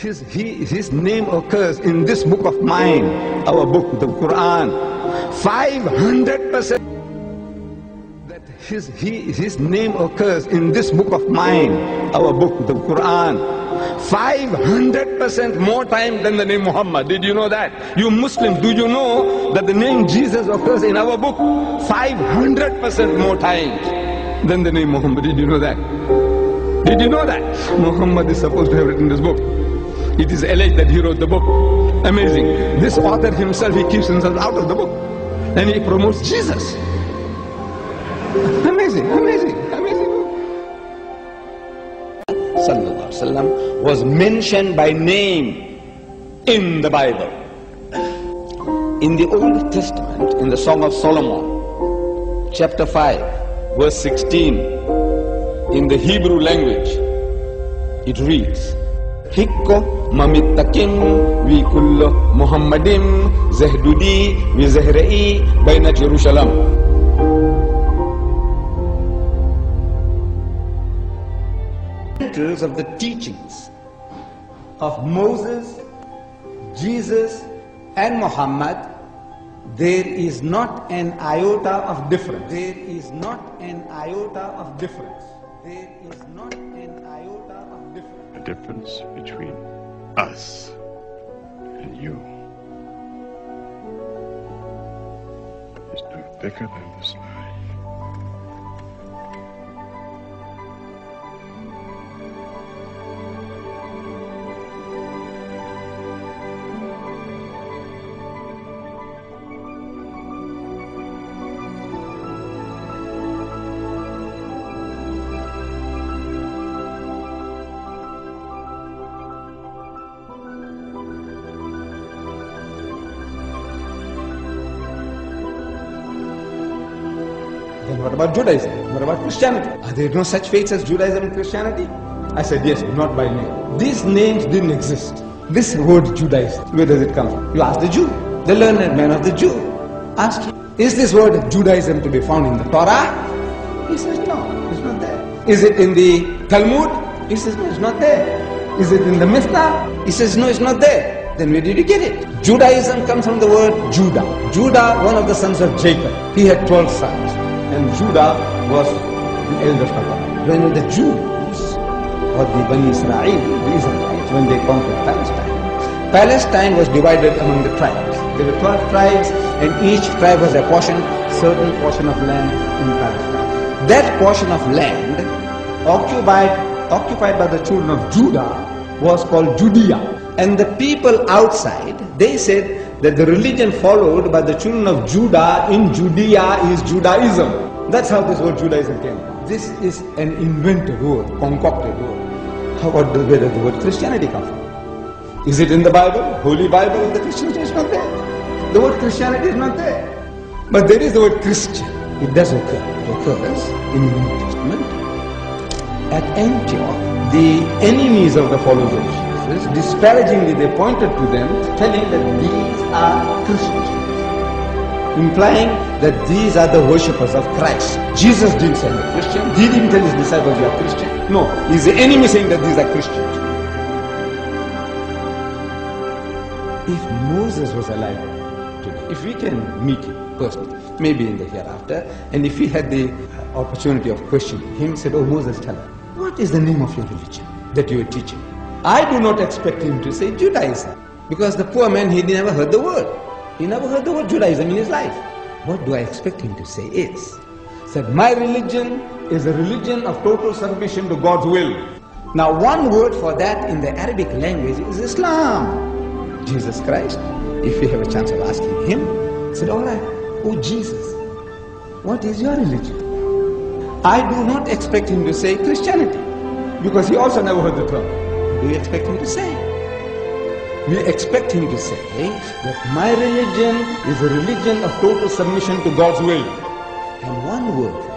his name occurs in this book of mine, our book, the Quran, 500%. That his name occurs in this book of mine, our book, the Quran, 500% more time than the name Muhammad. Did you know that? You Muslims, do you know that the name Jesus occurs in our book 500% more times than the name Muhammad? Did you know that? Did you know that? Muhammad is supposed to have written this book. It is alleged that he wrote the book. Amazing. This author himself, he keeps himself out of the book. And he promotes Jesus. Amazing, amazing, amazing. Sallallahu Alaihi Wasallam was mentioned by name in the Bible. In the Old Testament, in the Song of Solomon, chapter 5, verse 16, in the Hebrew language, it reads, Hikko mamittakim vi kullo Muhammadim zahdudi vi zahra'i bayna Jerusalem. Of the teachings of Moses, Jesus and Muhammad, there is not an iota of difference. There is not an iota of difference. There is not an iota of difference. The difference between us and you is no bigger than the sky. Then what about Judaism? What about Christianity? Are there no such faiths as Judaism and Christianity? I said yes, not by name. These names didn't exist. This word Judaism, where does it come from? You ask the Jew, the learned man of the Jew. Ask him, is this word Judaism to be found in the Torah? He says no, it's not there. Is it in the Talmud? He says no, it's not there. Is it in the Mishnah? He says no, it's not there. Then where did you get it? Judaism comes from the word Judah. Judah, one of the sons of Jacob. He had 12 sons. And Judah was the eldest of them. When the Jews, or the Bani Israel, the Israelites, when they conquered Palestine, Palestine was divided among the tribes. There were 12 tribes, and each tribe was apportioned certain portion of land in Palestine. That portion of land, occupied by the children of Judah, was called Judea. And the people outside, they said that the religion followed by the children of Judah in Judea is Judaism. That's how this word Judaism came. This is an invented word, concocted word. Where does the word Christianity come from? Is it in the Bible? Holy Bible of the Christians is not there. The word Christianity is not there. But there is the word Christian. It does occur. It occurs in the New Testament. At Antioch, the enemies of the followers of Jesus, disparagingly they pointed to them, telling that these are Christians, implying that these are the worshippers of Christ. Jesus didn't say they're Christian. He didn't tell his disciples you are Christian. No, he's the enemy saying that these are Christians. If Moses was alive today, if we can meet him personally, maybe in the hereafter, and if we had the opportunity of questioning him, said, oh Moses, tell us, what is the name of your religion that you are teaching? I do not expect him to say Judaism, because the poor man, he never heard the word. He never heard the word Judaism in his life. What do I expect him to say is, that my religion is a religion of total submission to God's will. Now one word for that in the Arabic language is Islam. Jesus Christ, if we have a chance of asking him, said, all right, oh Jesus, what is your religion? I do not expect him to say Christianity, because he also never heard the term. We expect him to say. We expect him to say that my religion is a religion of total submission to God's will. And one word